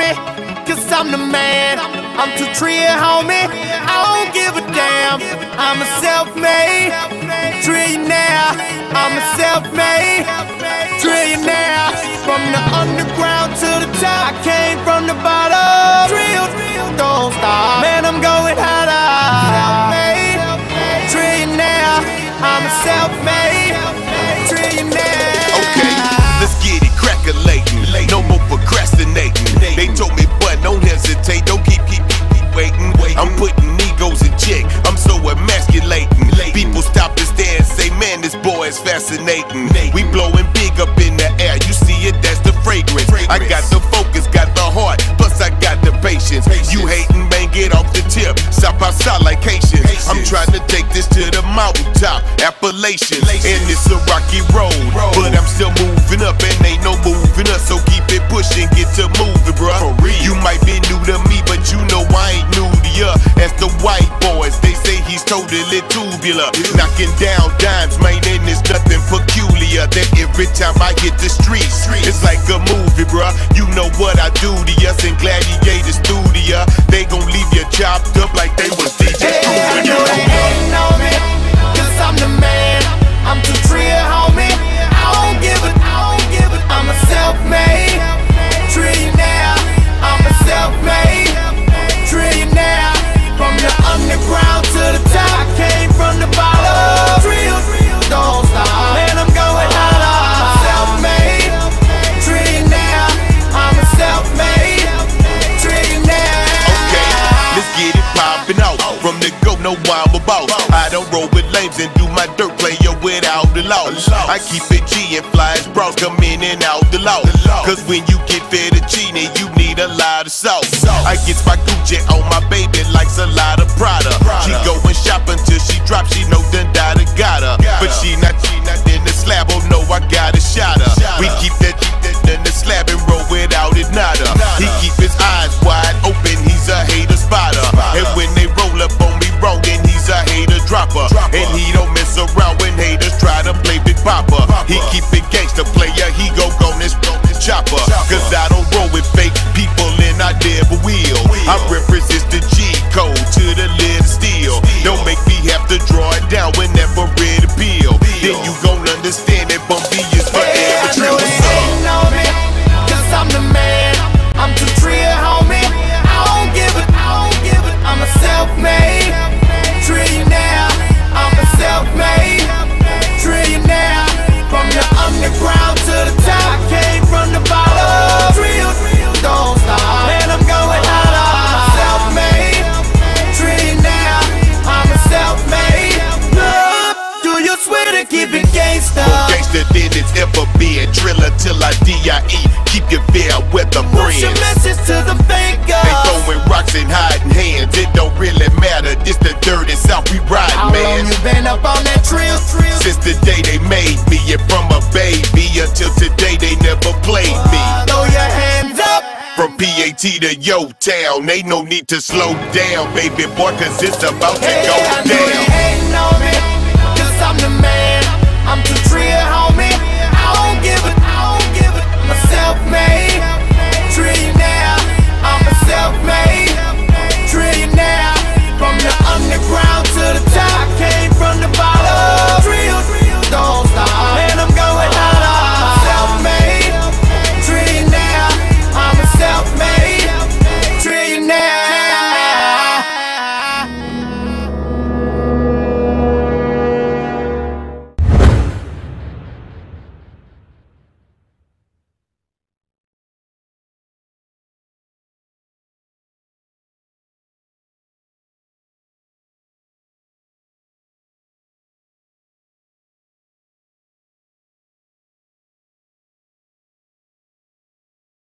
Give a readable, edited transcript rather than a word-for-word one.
me, cause I'm the man. I'm too trill, homie. I don't give a damn. I'm a self-made trillionaire. I'm a self-made trillionaire. From the underground to the top, I came from the bottom. Trill, don't stop. Man, I'm going harder. Self-made trillionaire. I'm a self-made trillionaire. Okay, let's get it crackalating. No more procrastinating. They told me, but don't hesitate. Don't keep waiting. I'm putting egos in check. I'm so emasculating. People stop and stare and say, man, this boy is fascinating. We blowing big up in the air. You see it, that's the fragrance. I got the focus, got the heart, plus I got the patience. You hating, man, get off the tip. Stop outside like Haitians. I'm trying to take this to the mountaintop, Appalachians. And it's a rocky road, but I'm still moving up and ain't no moving us. So keep it pushing, get to moving, bruh. You might be new to me, but you know I ain't new to ya. As the white boys, they say he's totally tubular. Knocking down dimes, man, and it's nothing peculiar. That every time I hit the streets, it's like a movie, bruh. You know what I do to us in Gladiator Studio. They gon' leave you chopped up like they was DJ. I know they hating on me, cause I'm the man. I'm too trill, homie. I don't give a. I'm a self-made trillionaire. I'm a self-made trillionaire. From the underground to the top, I came from the bottom. Trill, don't stop. Man, I'm going harder. Self-made trillionaire. I'm a self-made trillionaire. Okay, let's get it poppin' out. From the go, know why I'm about. I don't roll with lames and do my dirt player without the laws. I keep it G and fly as bros come in and out the law. Cause when you get fettuccine, you need a lot of sauce. I get my Gucci on my baby likes a lot of Prada. She going shopping till she drop, she know Dundada got her. But she not in the slab, oh no, I got a shot her. We keep that in the slab and roll without it, nada. He keep his eyes wide open, he's a hater spotter. And when they roll up on me wrong, then he's a hater dropper. And he don't mess around when haters try to play Big Papa. He keep it gangster player, he go this chopper. Cause I don't roll with fake people and I never will. I represent the G code to the lid steel. Don't make me have to draw it down whenever it appeal. Then you gon' understand that Bumpy is forever true. Hating on me, cause I'm the man. I'm too trill, homie. I don't give a. I'm a self-made trillionaire. I'm a self-made trillionaire. From the underground to the top, I came from the bottom. Trill, don't stop. Man, I'm going harder. Self-made trillionaire. I'm a self-made. Do you swear to keep it gangsta? More gangsta than it's ever been. Triller till I D.I.E. Keep your fair weather Push your friends. message to the fakers. They throwing rocks and hiding hands. It don't really matter. This the dirty South we ride, How long man. you been up on that trill? Since the day they made me, and from a baby until today they never played me. Throw your hands up. From PAT to Yo Town, ain't no need to slow down, baby boy, cause it's about to Hey, go I know they down.